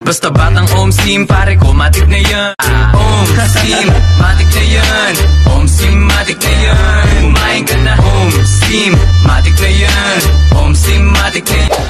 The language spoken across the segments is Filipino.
Basta batang Om Sim, pare ko matik na yan. Om Sim, matik na yan. Om Sim, matik na yan. Kumain ka na. Om Sim, matik na yan. Om Sim, matik na yan.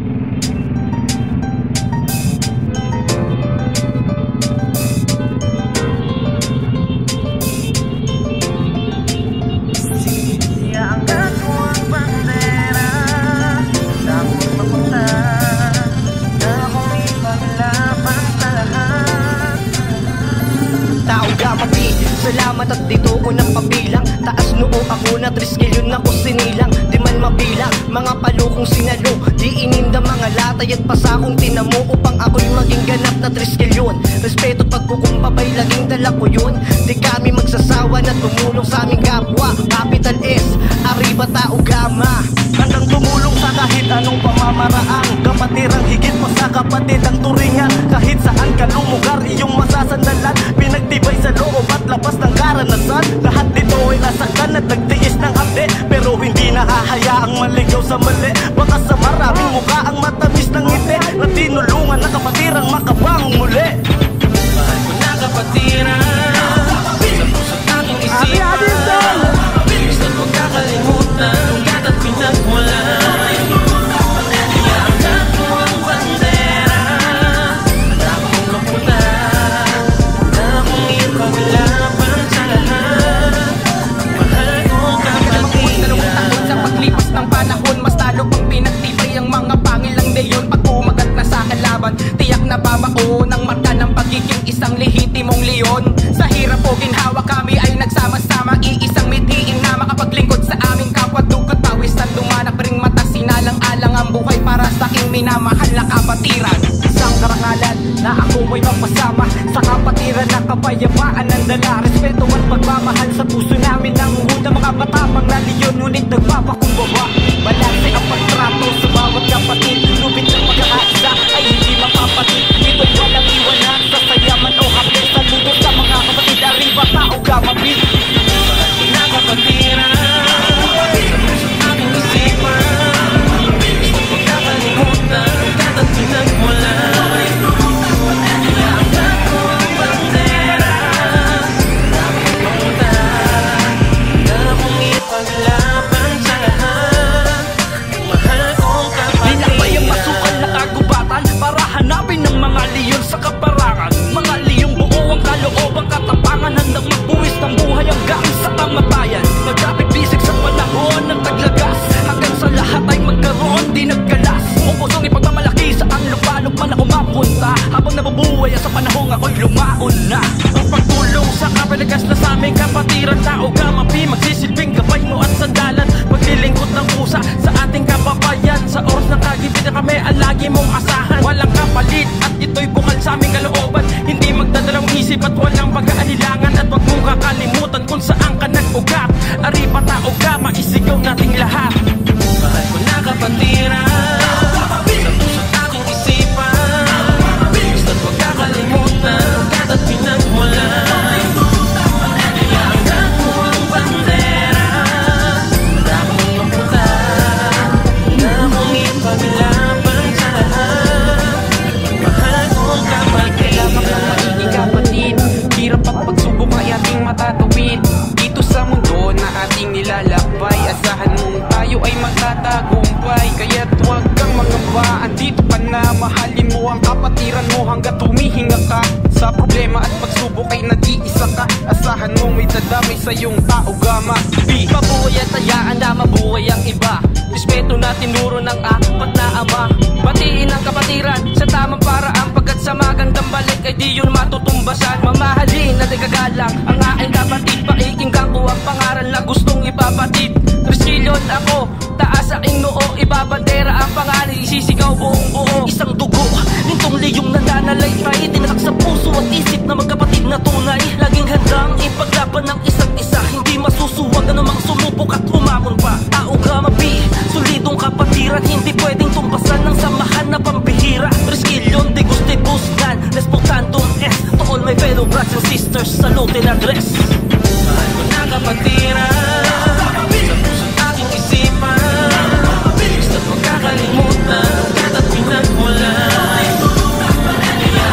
Salamat at dito ko nang pabilang. Taas noo ako na 3 kilyon ako sinilang. Di man mabilang, mga palukong sinalo. Di ininda mga latay at pasakong tinamo upang ako'y maging ganap na 3 kilyon. Respeto pagkukumbabay, laging dala ko yun. Di kami magsasawa na tumulong sa aming kapwa. Capital S, Arriba Tau Gama. Handang tumulong sa kahit anong pamamaraan. Kapatirang higit pa sa kapatid ang turingan. Kahit saan ka lumugar, iyong masasandalan. Pinagtibay sa loob at labas ng karanasan. Lahat dito ay nasaktan at nagtiis ng abde. Pero hindi nahahayaang maligaw sa mali. Baka sa maraming mukha ang matamis ng ngiti na tinulungan na kapatirang makabangon muli. Mahal ko na kapatiran sa puso't aking isipan. Bilis na't huwag kakalimutan ugat at pinagmulan. Iyaangkat mo ang bandera. Handa akong mapunta na kung iyong kawilapan sa lahat. Mahal ko kapatiran. Sa paglipas ng panahon, mas lalo pang pinagtibay ang mga pangilang leyon. Pag umagat na sa kalaban, tiyak na babao ng mata ng pagiging isang lehitimong leon. Sa hirap o ginhawa kami ay nagsama-sama, iisang mithiin na makapaglingkod sa aming kapwa. Dugot pawis at dumanak ring mata, sinalang-alang ang buhay para sa aking minamahal na kapatiran. Isang karangalan na ako ay mapasama sa kapatiran na kapayapaan ng dala. Respeto at pagmamahal sa puso namin ng una mga matapang na leon, ngunit nagpapakumbaba. Balanse ang pagtrato sa bawat kapatid. Lubid ng pagkakaisa ay hindi mapapatid. Ito'y walang iwanan sa sayaman o hape. Saludo sa mga kapatid, Arriba Tau Gama Beat. Mahal ko na kapatiran sa puso't aking isipan. Bilis na't huwag kakalimutan ugat at pinagmulan. Iyaangkat mo ang bandera. Handa akong mapunta na kung ipaglaban sa lahat. Mahal kong kapatiran. Linakbay ang masukal na kagubatan para hanapin ng mga leon sa kaparangan. Mga leong buo ang kalooban, katapangan, handang magbuwis ng buhay hanggang sa kamatayan. Nagdapit bisig sa panahon ng taglagas, hanggang sa lahat ay magkaroon di nagkalas. Kung pusong ipagmamalaki sa ang lupalop man ako mapunta, habang nabubuhay sa panahong ako'y lumaon na. Ang pagtulong sa kapaligas na sa aming kapatiran, Tau Gama Beat, magsisilbing gabay mo at sandalan. Paglilingkod ng pusa sa ating kababayan, sa oras ng kagibit na kami ang lagi mong asahan. Walang kapalit at ito'y bukal sa aming kalooban. Hindi magdadalawang isip at walang pag-aalilangan. At wag mong kakalimutan kung saan ka nag-ugat. Arriba Tau Gama, isigaw nating lahat. Mahal ko na kapatiran sa puso't aking isipan. Bilis na't huwag kakalimutan ugat at pinagmulan. Iyaangkat mo ang bandera. Handa akong mapunta na kung ipaglaban sa lahat. Mahal kong kapatid. Kailangan ng magiging kapatid, hirap ang pagsubok ay ating matatawid. Dito sa mundo na ating nilalakbay, asahan mong tayo ay magtatagumpay. Kaya't huwag kang mangamba, andito ka na. Mahalin mo ang kapatiran mo hanggat humihinga ka. Sa problema at pagsubok ay nag-iisa ka. Asahan mo may dadamay sa iyong Tau Gama Beat. Mabuhay at hayaan na mabuhay ang iba. Respeto na tinuro ng apat na ama. Batiin ang kapatiran sa tamang paraan, pagkat sa magandang balik ay di yun matutumbasan. Mamahalin at igagalang ang aking kapatid. Paikinggan ko ang pangaral na gustong ipapatid. 3 kilyon ako, taas aking noo. Ibabandera ang pangalan, isisigaw buong buo. Isang dugo, nitong liyong nananalaytay. Tinatak sa puso at isip na magkapatid na tunay. Laging handang ipaglaban ng isa't isa. Hindi masusuwag anumang sumubok at umamon pa. Tau Gama Beat, solidong kapatiran. Hindi pwedeng tumpasan ng samahan na pambihira. 3 kilyon, de gustibus gan Respontantum S, to all my fellow brothers and sisters, salute and address. Mahal ko na kapatiran sa puso't aking isipan. Bilis na't huwag kakalimutan ugat at pinagmulan.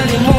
kalimutan